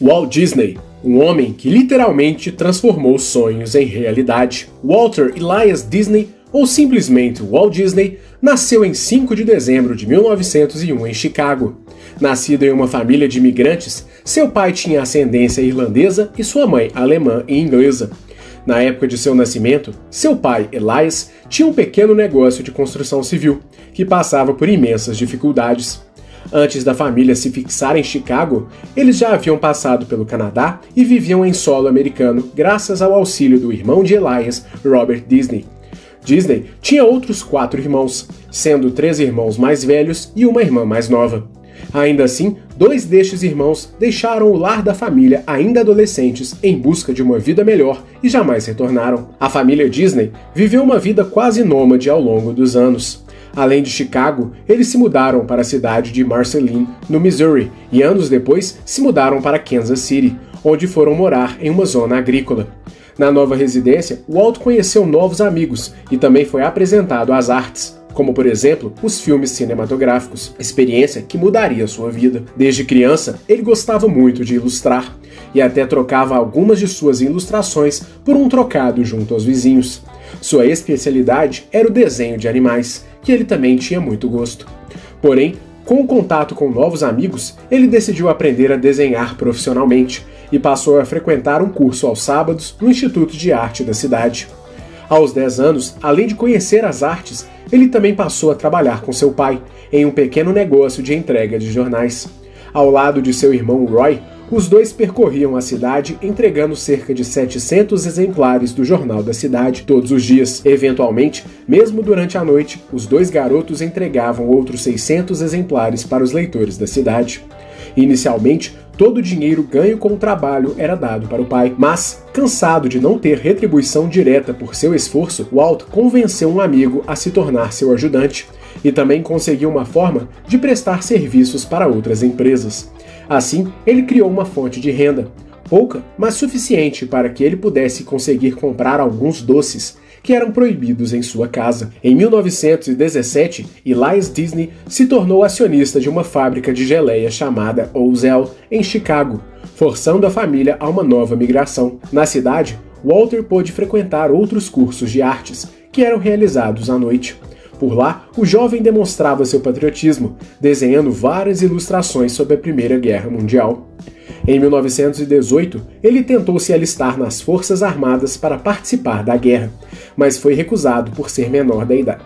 Walt Disney, um homem que literalmente transformou sonhos em realidade. Walter Elias Disney, ou simplesmente Walt Disney, nasceu em 5 de dezembro de 1901 em Chicago. Nascido em uma família de imigrantes, seu pai tinha ascendência irlandesa e sua mãe alemã e inglesa. Na época de seu nascimento, seu pai, Elias, tinha um pequeno negócio de construção civil, que passava por imensas dificuldades. Antes da família se fixar em Chicago, eles já haviam passado pelo Canadá e viviam em solo americano graças ao auxílio do irmão de Elias, Robert Disney. Disney tinha outros 4 irmãos, sendo 3 irmãos mais velhos e uma irmã mais nova. Ainda assim, 2 destes irmãos deixaram o lar da família ainda adolescentes em busca de uma vida melhor e jamais retornaram. A família Disney viveu uma vida quase nômade ao longo dos anos. Além de Chicago, eles se mudaram para a cidade de Marceline, no Missouri, e anos depois se mudaram para Kansas City, onde foram morar em uma zona agrícola. Na nova residência, Walt conheceu novos amigos e também foi apresentado às artes, como por exemplo, os filmes cinematográficos, experiência que mudaria sua vida. Desde criança, ele gostava muito de ilustrar, e até trocava algumas de suas ilustrações por um trocado junto aos vizinhos. Sua especialidade era o desenho de animais, que ele também tinha muito gosto. Porém, com o contato com novos amigos, ele decidiu aprender a desenhar profissionalmente e passou a frequentar um curso aos sábados no Instituto de Arte da cidade. Aos 10 anos, além de conhecer as artes, ele também passou a trabalhar com seu pai em um pequeno negócio de entrega de jornais. Ao lado de seu irmão Roy, os dois percorriam a cidade entregando cerca de 700 exemplares do jornal da cidade todos os dias. Eventualmente, mesmo durante a noite, os 2 garotos entregavam outros 600 exemplares para os leitores da cidade. Inicialmente, todo o dinheiro ganho com o trabalho era dado para o pai, mas, cansado de não ter retribuição direta por seu esforço, Walt convenceu um amigo a se tornar seu ajudante e também conseguiu uma forma de prestar serviços para outras empresas. Assim, ele criou uma fonte de renda, pouca, mas suficiente para que ele pudesse conseguir comprar alguns doces que eram proibidos em sua casa. Em 1917, Elias Disney se tornou acionista de uma fábrica de geleia chamada Ozell, em Chicago, forçando a família a uma nova migração. Na cidade, Walter pôde frequentar outros cursos de artes, que eram realizados à noite. Por lá, o jovem demonstrava seu patriotismo, desenhando várias ilustrações sobre a Primeira Guerra Mundial. Em 1918, ele tentou se alistar nas Forças Armadas para participar da guerra, mas foi recusado por ser menor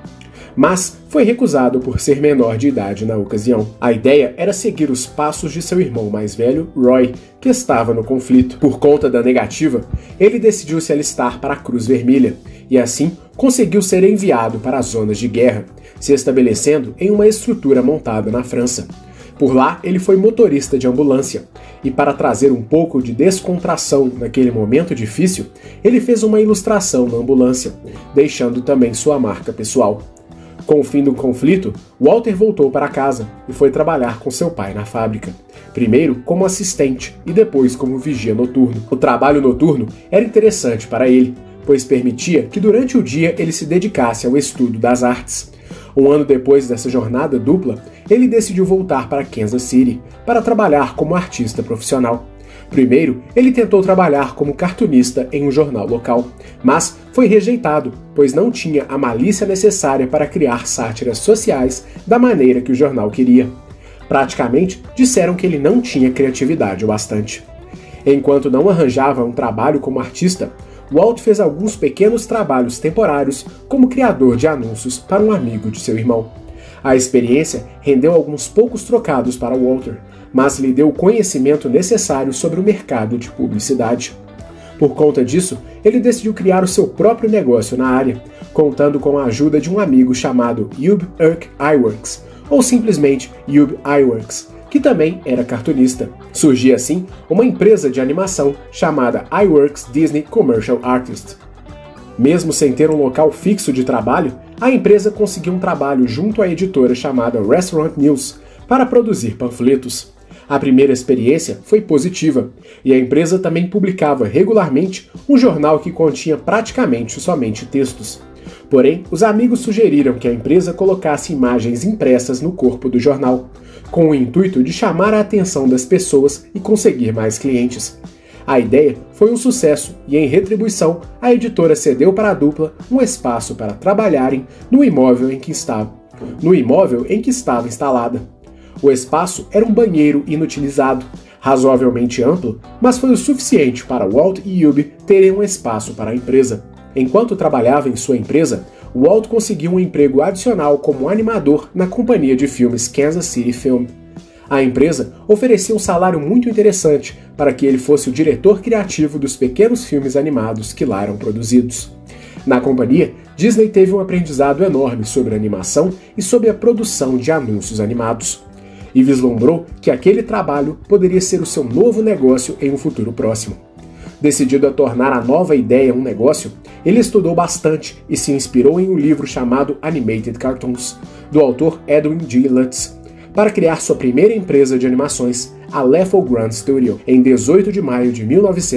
de idade na ocasião. A ideia era seguir os passos de seu irmão mais velho, Roy, que estava no conflito. Por conta da negativa, ele decidiu se alistar para a Cruz Vermelha, e assim conseguiu ser enviado para as zonas de guerra, se estabelecendo em uma estrutura montada na França. Por lá, ele foi motorista de ambulância, e para trazer um pouco de descontração naquele momento difícil, ele fez uma ilustração na ambulância, deixando também sua marca pessoal. Com o fim do conflito, Walter voltou para casa e foi trabalhar com seu pai na fábrica, primeiro como assistente e depois como vigia noturno. O trabalho noturno era interessante para ele, pois permitia que durante o dia ele se dedicasse ao estudo das artes. Um ano depois dessa jornada dupla, ele decidiu voltar para Kansas City para trabalhar como artista profissional. Primeiro, ele tentou trabalhar como cartunista em um jornal local, mas foi rejeitado, pois não tinha a malícia necessária para criar sátiras sociais da maneira que o jornal queria. Praticamente, disseram que ele não tinha criatividade o bastante. Enquanto não arranjava um trabalho como artista, Walt fez alguns pequenos trabalhos temporários como criador de anúncios para um amigo de seu irmão. A experiência rendeu alguns poucos trocados para Walter, mas lhe deu o conhecimento necessário sobre o mercado de publicidade. Por conta disso, ele decidiu criar o seu próprio negócio na área, contando com a ajuda de um amigo chamado Ub Iwerks Iwerks, ou simplesmente Ub Iwerks, que também era cartunista. Surgia assim uma empresa de animação chamada Iwerks Disney Commercial Artist. Mesmo sem ter um local fixo de trabalho, a empresa conseguiu um trabalho junto à editora chamada Restaurant News para produzir panfletos. A primeira experiência foi positiva, e a empresa também publicava regularmente um jornal que continha praticamente somente textos. Porém, os amigos sugeriram que a empresa colocasse imagens impressas no corpo do jornal, com o intuito de chamar a atenção das pessoas e conseguir mais clientes. A ideia foi um sucesso e, em retribuição, a editora cedeu para a dupla um espaço para trabalharem no imóvel em que estava instalada. O espaço era um banheiro inutilizado, razoavelmente amplo, mas foi o suficiente para Walt e Ube terem um espaço para a empresa. Enquanto trabalhava em sua empresa, Walt conseguiu um emprego adicional como animador na companhia de filmes Kansas City Film. A empresa oferecia um salário muito interessante para que ele fosse o diretor criativo dos pequenos filmes animados que lá eram produzidos. Na companhia, Disney teve um aprendizado enorme sobre animação e sobre a produção de anúncios animados, e vislumbrou que aquele trabalho poderia ser o seu novo negócio em um futuro próximo. Decidido a tornar a nova ideia um negócio, ele estudou bastante e se inspirou em um livro chamado Animated Cartoons, do autor Edwin G. Lutz, para criar sua primeira empresa de animações, a Leffel Grand Studio, em 18 de maio de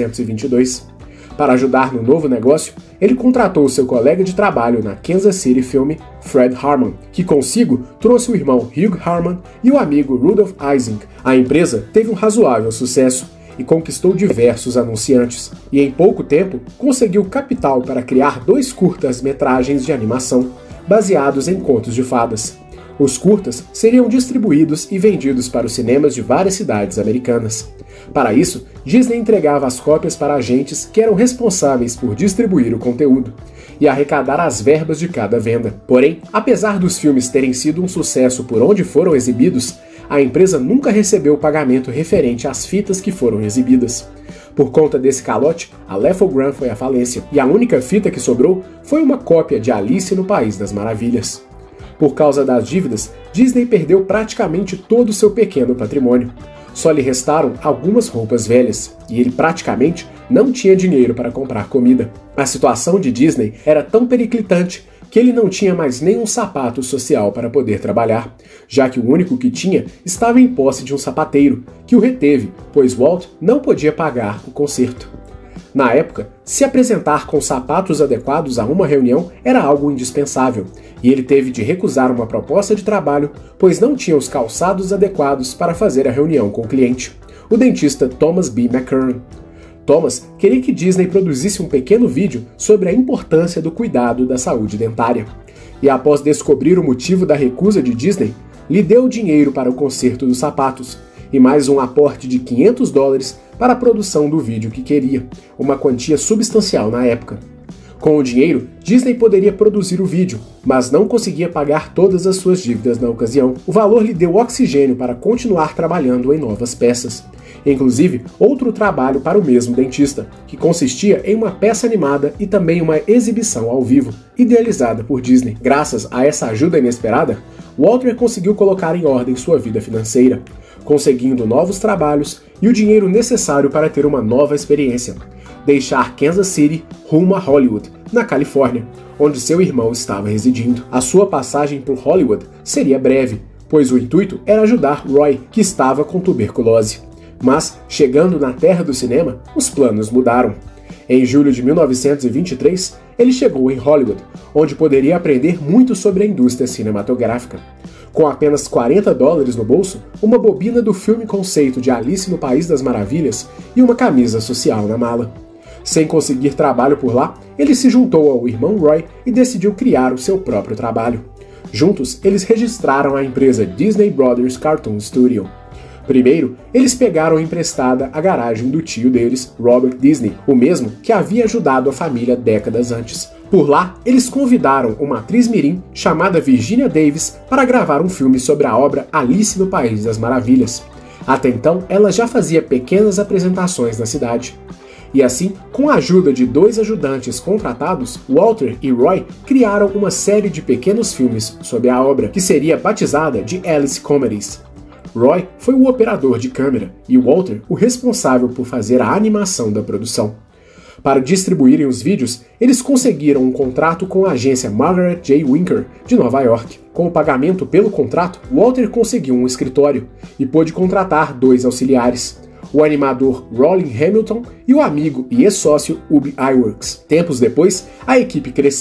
1922. Para ajudar no novo negócio, ele contratou seu colega de trabalho na Kansas City Film, Fred Harmon, que consigo trouxe o irmão Hugh Harmon e o amigo Rudolph Ising. A empresa teve um razoável sucesso e conquistou diversos anunciantes, e em pouco tempo conseguiu capital para criar 2 curtas-metragens de animação, baseados em contos de fadas. Os curtas seriam distribuídos e vendidos para os cinemas de várias cidades americanas. Para isso, Disney entregava as cópias para agentes que eram responsáveis por distribuir o conteúdo e arrecadar as verbas de cada venda. Porém, apesar dos filmes terem sido um sucesso por onde foram exibidos, a empresa nunca recebeu o pagamento referente às fitas que foram exibidas. Por conta desse calote, a Leffel Grand foi à falência, e a única fita que sobrou foi uma cópia de Alice no País das Maravilhas. Por causa das dívidas, Disney perdeu praticamente todo o seu pequeno patrimônio. Só lhe restaram algumas roupas velhas, e ele praticamente não tinha dinheiro para comprar comida. A situação de Disney era tão periclitante que ele não tinha mais nenhum sapato social para poder trabalhar, já que o único que tinha estava em posse de um sapateiro, que o reteve, pois Walt não podia pagar o conserto. Na época, se apresentar com sapatos adequados a uma reunião era algo indispensável, e ele teve de recusar uma proposta de trabalho, pois não tinha os calçados adequados para fazer a reunião com o cliente, o dentista Thomas B. McKern. Thomas queria que Disney produzisse um pequeno vídeo sobre a importância do cuidado da saúde dentária, e após descobrir o motivo da recusa de Disney, lhe deu dinheiro para o conserto dos sapatos, e mais um aporte de $500 para a produção do vídeo que queria, uma quantia substancial na época. Com o dinheiro, Disney poderia produzir o vídeo, mas não conseguia pagar todas as suas dívidas na ocasião. O valor lhe deu oxigênio para continuar trabalhando em novas peças. Inclusive, outro trabalho para o mesmo dentista, que consistia em uma peça animada e também uma exibição ao vivo, idealizada por Disney. Graças a essa ajuda inesperada, Walter conseguiu colocar em ordem sua vida financeira, conseguindo novos trabalhos e o dinheiro necessário para ter uma nova experiência: deixar Kansas City rumo a Hollywood, na Califórnia, onde seu irmão estava residindo. A sua passagem por Hollywood seria breve, pois o intuito era ajudar Roy, que estava com tuberculose. Mas, chegando na terra do cinema, os planos mudaram. Em julho de 1923, ele chegou em Hollywood, onde poderia aprender muito sobre a indústria cinematográfica. Com apenas $40 no bolso, uma bobina do filme conceito de Alice no País das Maravilhas e uma camisa social na mala. Sem conseguir trabalho por lá, ele se juntou ao irmão Roy e decidiu criar o seu próprio trabalho. Juntos, eles registraram a empresa Disney Brothers Cartoon Studio. Primeiro, eles pegaram emprestada a garagem do tio deles, Robert Disney, o mesmo que havia ajudado a família décadas antes. Por lá, eles convidaram uma atriz mirim chamada Virginia Davis para gravar um filme sobre a obra Alice no País das Maravilhas. Até então, ela já fazia pequenas apresentações na cidade. E assim, com a ajuda de 2 ajudantes contratados, Walter e Roy criaram uma série de pequenos filmes sobre a obra, que seria batizada de Alice Comedies. Roy foi o operador de câmera e Walter o responsável por fazer a animação da produção. Para distribuírem os vídeos, eles conseguiram um contrato com a agência Margaret J. Winker, de Nova York. Com o pagamento pelo contrato, Walter conseguiu um escritório e pôde contratar 2 auxiliares: o animador Rollin Hamilton e o amigo e ex-sócio Ub Iwerks. Tempos depois, a equipe cresceu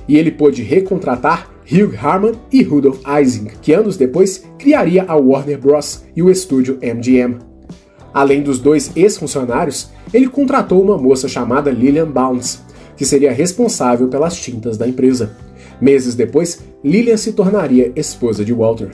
e ele pôde recontratar Hugh Harman e Rudolph Ising, que anos depois criaria a Warner Bros. E o estúdio MGM. Além dos dois ex-funcionários, ele contratou uma moça chamada Lillian Bounds, que seria responsável pelas tintas da empresa. Meses depois, Lillian se tornaria esposa de Walter.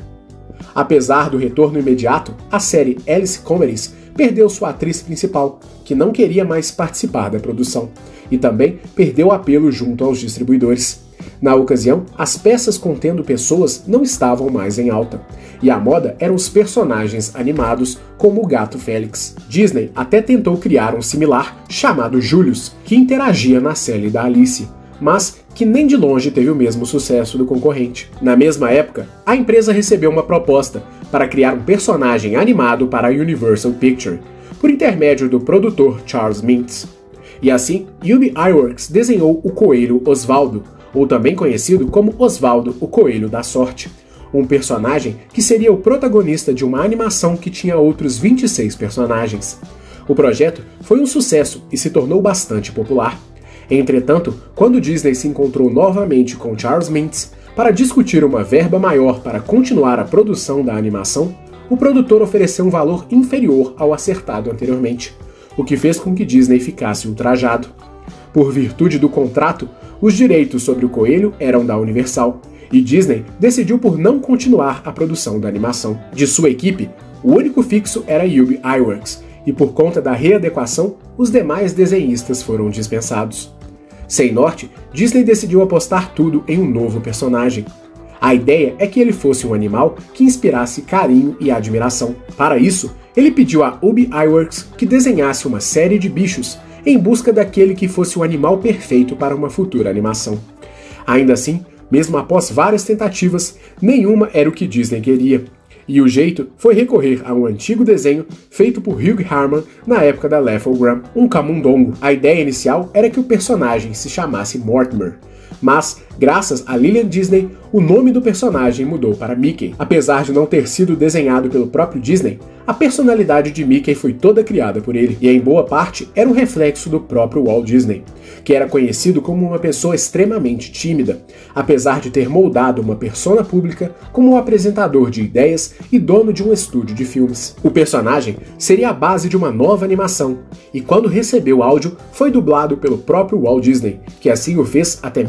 Apesar do retorno imediato, a série Alice Comedies perdeu sua atriz principal, que não queria mais participar da produção, e também perdeu o apelo junto aos distribuidores. Na ocasião, as peças contendo pessoas não estavam mais em alta, e a moda eram os personagens animados, como o gato Félix. Disney até tentou criar um similar, chamado Julius, que interagia na série da Alice, mas que nem de longe teve o mesmo sucesso do concorrente. Na mesma época, a empresa recebeu uma proposta para criar um personagem animado para a Universal Pictures, por intermédio do produtor Charles Mintz. E assim, Ub Iwerks desenhou o Coelho Osvaldo, ou também conhecido como Osvaldo, o Coelho da Sorte, um personagem que seria o protagonista de uma animação que tinha outros 26 personagens. O projeto foi um sucesso e se tornou bastante popular. Entretanto, quando Disney se encontrou novamente com Charles Mintz para discutir uma verba maior para continuar a produção da animação, o produtor ofereceu um valor inferior ao acertado anteriormente, o que fez com que Disney ficasse ultrajado. Por virtude do contrato, os direitos sobre o coelho eram da Universal, e Disney decidiu por não continuar a produção da animação. De sua equipe, o único fixo era Ub Iwerks, e por conta da readequação, os demais desenhistas foram dispensados. Sem norte, Disney decidiu apostar tudo em um novo personagem. A ideia é que ele fosse um animal que inspirasse carinho e admiração. Para isso, ele pediu a Ub Iwerks que desenhasse uma série de bichos em busca daquele que fosse o animal perfeito para uma futura animação. Ainda assim, mesmo após várias tentativas, nenhuma era o que Disney queria. E o jeito foi recorrer a um antigo desenho feito por Hugh Harman na época da Lefogram, um camundongo. A ideia inicial era que o personagem se chamasse Mortimer, mas, graças a Lillian Disney, o nome do personagem mudou para Mickey. Apesar de não ter sido desenhado pelo próprio Disney, a personalidade de Mickey foi toda criada por ele, e em boa parte era um reflexo do próprio Walt Disney, que era conhecido como uma pessoa extremamente tímida, apesar de ter moldado uma persona pública como um apresentador de ideias e dono de um estúdio de filmes. O personagem seria a base de uma nova animação, e quando recebeu o áudio, foi dublado pelo próprio Walt Disney, que assim o fez até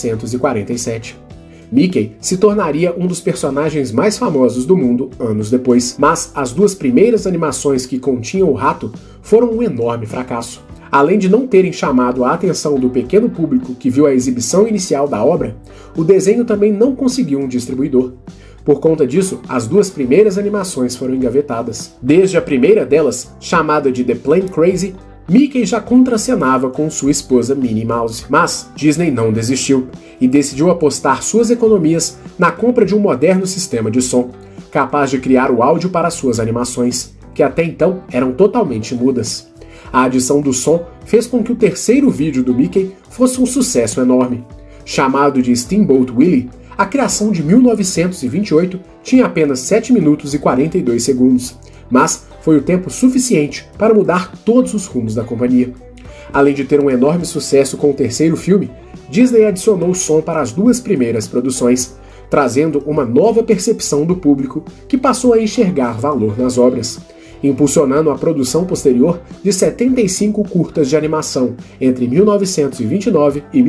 1947. Mickey se tornaria um dos personagens mais famosos do mundo anos depois, mas as duas primeiras animações que continham o rato foram um enorme fracasso. Além de não terem chamado a atenção do pequeno público que viu a exibição inicial da obra, o desenho também não conseguiu um distribuidor. Por conta disso, as duas primeiras animações foram engavetadas. Desde a primeira delas, chamada de The Plane Crazy, Mickey já contracenava com sua esposa Minnie Mouse, mas Disney não desistiu e decidiu apostar suas economias na compra de um moderno sistema de som, capaz de criar o áudio para suas animações, que até então eram totalmente mudas. A adição do som fez com que o terceiro vídeo do Mickey fosse um sucesso enorme. Chamado de Steamboat Willie, a criação de 1928 tinha apenas 7 minutos e 42 segundos, mas foi o tempo suficiente para mudar todos os rumos da companhia. Além de ter um enorme sucesso com o terceiro filme, Disney adicionou som para as duas primeiras produções, trazendo uma nova percepção do público que passou a enxergar valor nas obras, impulsionando a produção posterior de 75 curtas de animação entre 1929 e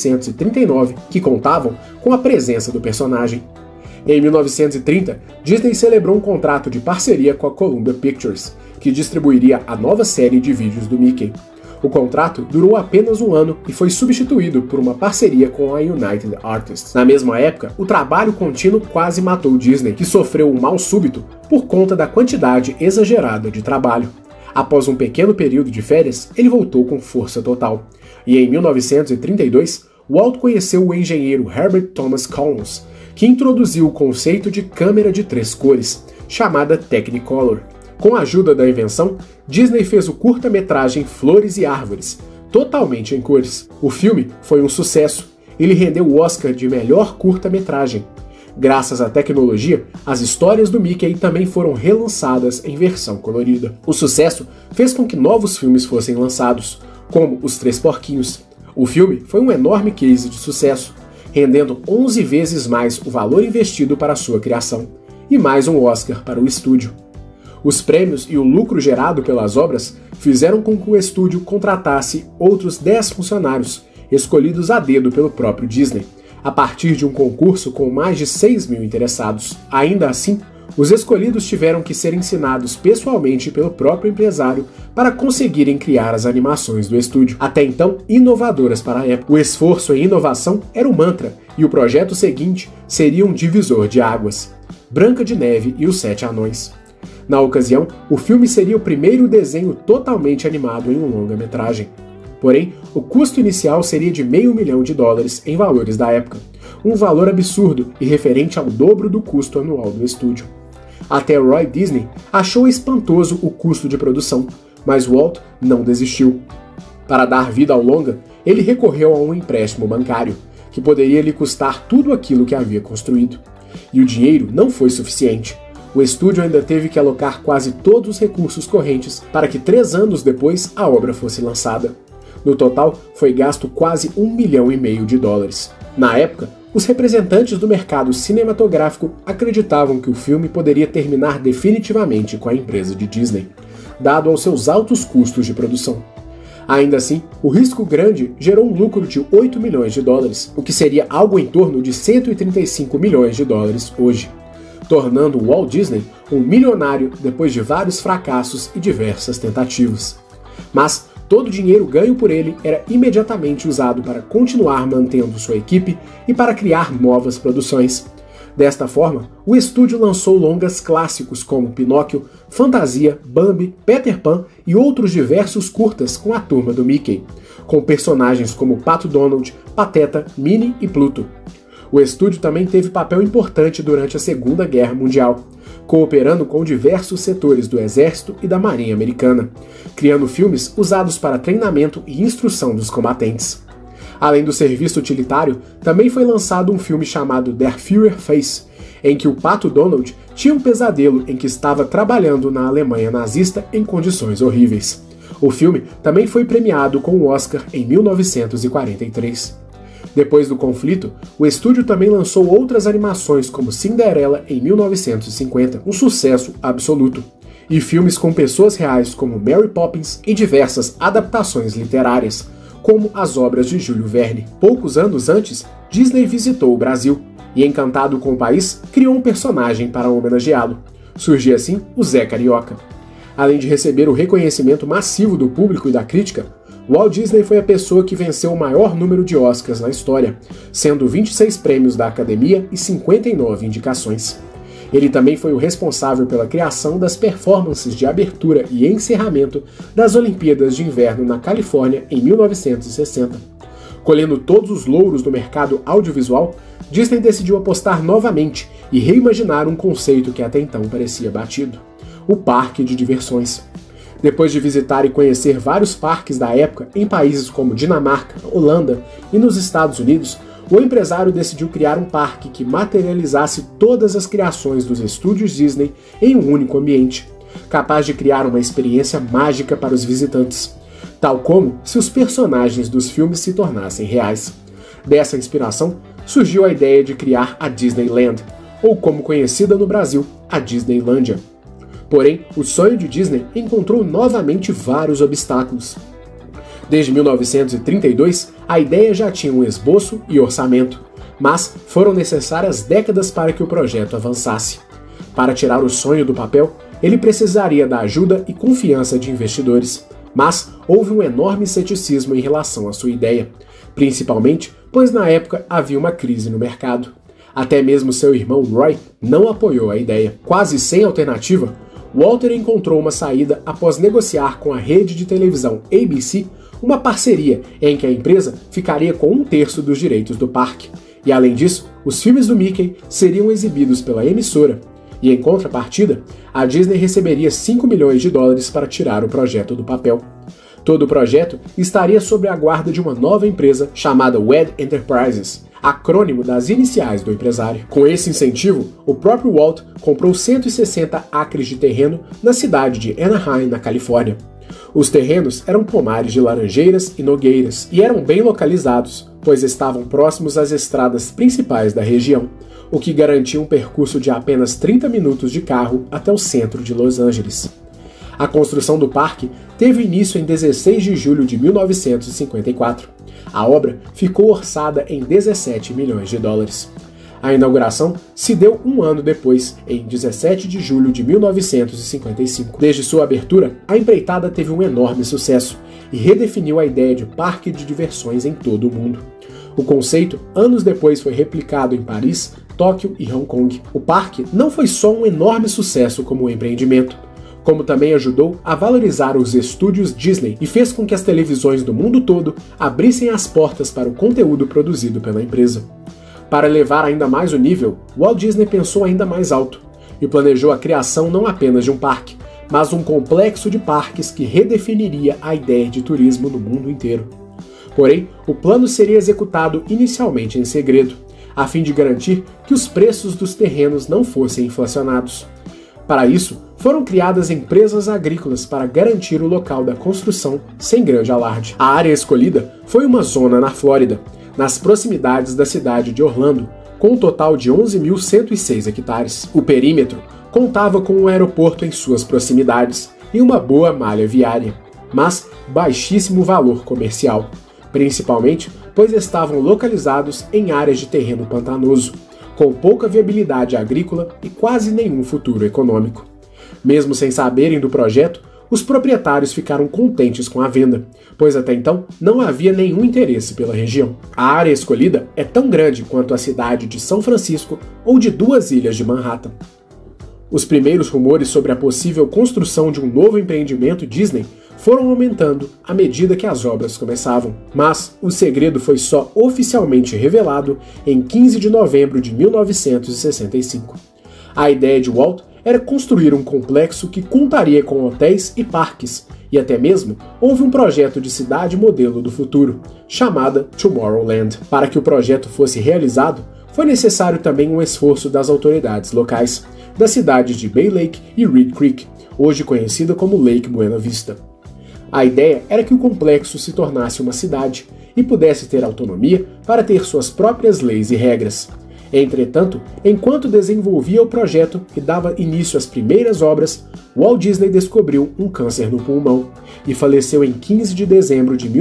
1939 que contavam com a presença do personagem. Em 1930, Disney celebrou um contrato de parceria com a Columbia Pictures, que distribuiria a nova série de vídeos do Mickey. O contrato durou apenas um ano e foi substituído por uma parceria com a United Artists. Na mesma época, o trabalho contínuo quase matou Disney, que sofreu um mal súbito por conta da quantidade exagerada de trabalho. Após um pequeno período de férias, ele voltou com força total. E em 1932, Walt conheceu o engenheiro Herbert Thomas Collins, que introduziu o conceito de câmera de 3 cores, chamada Technicolor. Com a ajuda da invenção, Disney fez o curta-metragem Flores e Árvores, totalmente em cores. O filme foi um sucesso. Ele rendeu o Oscar de melhor curta-metragem. Graças à tecnologia, as histórias do Mickey também foram relançadas em versão colorida. O sucesso fez com que novos filmes fossem lançados, como Os Três Porquinhos. O filme foi um enorme case de sucesso, rendendo 11 vezes mais o valor investido para sua criação, e mais um Oscar para o estúdio. Os prêmios e o lucro gerado pelas obras fizeram com que o estúdio contratasse outros 10 funcionários, escolhidos a dedo pelo próprio Disney, a partir de um concurso com mais de 6 mil interessados. Ainda assim, os escolhidos tiveram que ser ensinados pessoalmente pelo próprio empresário para conseguirem criar as animações do estúdio, até então inovadoras para a época. O esforço em inovação era o mantra, e o projeto seguinte seria um divisor de águas: Branca de Neve e os Sete Anões. Na ocasião, o filme seria o primeiro desenho totalmente animado em um longa-metragem. Porém, o custo inicial seria de $500 mil em valores da época, um valor absurdo e referente ao dobro do custo anual do estúdio. Até Roy Disney achou espantoso o custo de produção, mas Walt não desistiu. Para dar vida ao longa, ele recorreu a um empréstimo bancário, que poderia lhe custar tudo aquilo que havia construído. E o dinheiro não foi suficiente. O estúdio ainda teve que alocar quase todos os recursos correntes para que 3 anos depois a obra fosse lançada. No total, foi gasto quase $1,5 milhão. Na época, os representantes do mercado cinematográfico acreditavam que o filme poderia terminar definitivamente com a empresa de Disney, dado aos seus altos custos de produção. Ainda assim, o risco grande gerou um lucro de $8 milhões, o que seria algo em torno de $135 milhões hoje, tornando o Walt Disney um milionário depois de vários fracassos e diversas tentativas. Mas todo o dinheiro ganho por ele era imediatamente usado para continuar mantendo sua equipe e para criar novas produções. Desta forma, o estúdio lançou longas clássicos como Pinóquio, Fantasia, Bambi, Peter Pan e outros diversos curtas com a turma do Mickey, com personagens como Pato Donald, Pateta, Minnie e Pluto. O estúdio também teve papel importante durante a Segunda Guerra Mundial, cooperando com diversos setores do Exército e da Marinha Americana, criando filmes usados para treinamento e instrução dos combatentes. Além do serviço utilitário, também foi lançado um filme chamado Der Führerface, em que o Pato Donald tinha um pesadelo em que estava trabalhando na Alemanha nazista em condições horríveis. O filme também foi premiado com o Oscar em 1943. Depois do conflito, o estúdio também lançou outras animações como Cinderela em 1950, um sucesso absoluto, e filmes com pessoas reais como Mary Poppins e diversas adaptações literárias, como as obras de Júlio Verne. Poucos anos antes, Disney visitou o Brasil e, encantado com o país, criou um personagem para homenageá-lo. Surgia assim o Zé Carioca. Além de receber o reconhecimento massivo do público e da crítica, Walt Disney foi a pessoa que venceu o maior número de Oscars na história, sendo 26 prêmios da Academia e 59 indicações. Ele também foi o responsável pela criação das performances de abertura e encerramento das Olimpíadas de Inverno na Califórnia em 1960. Colhendo todos os louros do mercado audiovisual, Disney decidiu apostar novamente e reimaginar um conceito que até então parecia batido: o parque de diversões. Depois de visitar e conhecer vários parques da época em países como Dinamarca, Holanda e nos Estados Unidos, o empresário decidiu criar um parque que materializasse todas as criações dos estúdios Disney em um único ambiente, capaz de criar uma experiência mágica para os visitantes, tal como se os personagens dos filmes se tornassem reais. Dessa inspiração, surgiu a ideia de criar a Disneyland, ou como conhecida no Brasil, a Disneylândia. Porém, o sonho de Disney encontrou novamente vários obstáculos. Desde 1932, a ideia já tinha um esboço e orçamento, mas foram necessárias décadas para que o projeto avançasse. Para tirar o sonho do papel, ele precisaria da ajuda e confiança de investidores, mas houve um enorme ceticismo em relação à sua ideia, principalmente pois na época havia uma crise no mercado. Até mesmo seu irmão Roy não apoiou a ideia. Quase sem alternativa, Walter encontrou uma saída após negociar com a rede de televisão ABC uma parceria em que a empresa ficaria com 1/3 dos direitos do parque. E além disso, os filmes do Mickey seriam exibidos pela emissora. E em contrapartida, a Disney receberia $5 milhões para tirar o projeto do papel. Todo o projeto estaria sob a guarda de uma nova empresa chamada WED Enterprises, acrônimo das iniciais do empresário. Com esse incentivo, o próprio Walt comprou 160 acres de terreno na cidade de Anaheim, na Califórnia. Os terrenos eram pomares de laranjeiras e nogueiras, e eram bem localizados, pois estavam próximos às estradas principais da região, o que garantia um percurso de apenas 30 minutos de carro até o centro de Los Angeles. A construção do parque teve início em 16 de julho de 1954. A obra ficou orçada em 17 milhões de dólares. A inauguração se deu um ano depois, em 17 de julho de 1955. Desde sua abertura, a empreitada teve um enorme sucesso e redefiniu a ideia de parque de diversões em todo o mundo. O conceito, anos depois, foi replicado em Paris, Tóquio e Hong Kong. O parque não foi só um enorme sucesso como empreendimento, como também ajudou a valorizar os estúdios Disney e fez com que as televisões do mundo todo abrissem as portas para o conteúdo produzido pela empresa. Para elevar ainda mais o nível, Walt Disney pensou ainda mais alto e planejou a criação não apenas de um parque, mas um complexo de parques que redefiniria a ideia de turismo no mundo inteiro. Porém, o plano seria executado inicialmente em segredo, a fim de garantir que os preços dos terrenos não fossem inflacionados. Para isso, foram criadas empresas agrícolas para garantir o local da construção sem grande alarde. A área escolhida foi uma zona na Flórida, nas proximidades da cidade de Orlando, com um total de 11.106 hectares. O perímetro contava com um aeroporto em suas proximidades e uma boa malha viária, mas baixíssimo valor comercial, principalmente pois estavam localizados em áreas de terreno pantanoso, com pouca viabilidade agrícola e quase nenhum futuro econômico. Mesmo sem saberem do projeto, os proprietários ficaram contentes com a venda, pois até então não havia nenhum interesse pela região. A área escolhida é tão grande quanto a cidade de São Francisco ou de 2 ilhas de Manhattan. Os primeiros rumores sobre a possível construção de um novo empreendimento Disney foram aumentando à medida que as obras começavam, mas o segredo foi só oficialmente revelado em 15 de novembro de 1965. A ideia de Walt era construir um complexo que contaria com hotéis e parques, e até mesmo houve um projeto de cidade modelo do futuro, chamada Tomorrowland. Para que o projeto fosse realizado, foi necessário também um esforço das autoridades locais, das cidades de Bay Lake e Reed Creek, hoje conhecida como Lake Buena Vista. A ideia era que o complexo se tornasse uma cidade e pudesse ter autonomia para ter suas próprias leis e regras. Entretanto, enquanto desenvolvia o projeto e dava início às primeiras obras, Walt Disney descobriu um câncer no pulmão e faleceu em 15 de dezembro de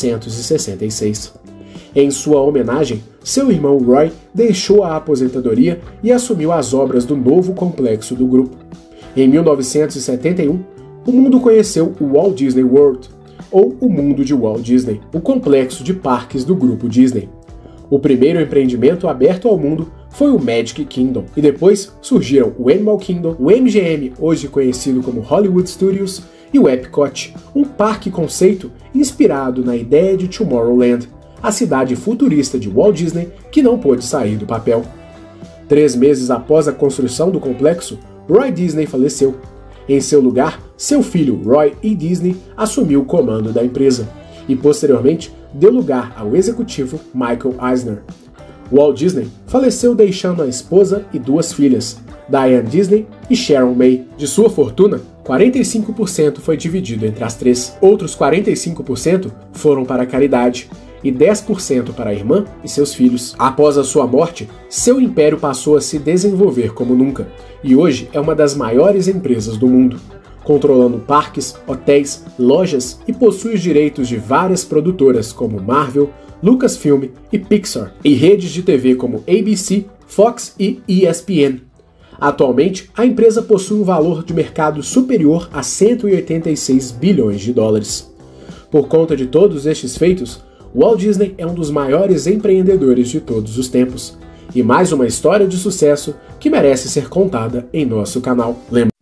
1966. Em sua homenagem, seu irmão Roy deixou a aposentadoria e assumiu as obras do novo complexo do grupo. Em 1971, o mundo conheceu o Walt Disney World, ou o Mundo de Walt Disney, o complexo de parques do grupo Disney. O primeiro empreendimento aberto ao mundo foi o Magic Kingdom, e depois surgiram o Animal Kingdom, o MGM, hoje conhecido como Hollywood Studios, e o Epcot, um parque conceito inspirado na ideia de Tomorrowland, a cidade futurista de Walt Disney que não pôde sair do papel. 3 meses após a construção do complexo, Roy Disney faleceu. Em seu lugar, seu filho Roy E. Disney assumiu o comando da empresa e, posteriormente, deu lugar ao executivo Michael Eisner. Walt Disney faleceu deixando a esposa e 2 filhas, Diane Disney e Sharon May. De sua fortuna, 45% foi dividido entre as 3. Outros 45% foram para a caridade e 10% para a irmã e seus filhos. Após a sua morte, seu império passou a se desenvolver como nunca, e hoje é uma das maiores empresas do mundo, controlando parques, hotéis, lojas e possui os direitos de várias produtoras como Marvel, Lucasfilm e Pixar, e redes de TV como ABC, Fox e ESPN. Atualmente, a empresa possui um valor de mercado superior a 186 bilhões de dólares. Por conta de todos estes feitos, Walt Disney é um dos maiores empreendedores de todos os tempos, e mais uma história de sucesso que merece ser contada em nosso canal.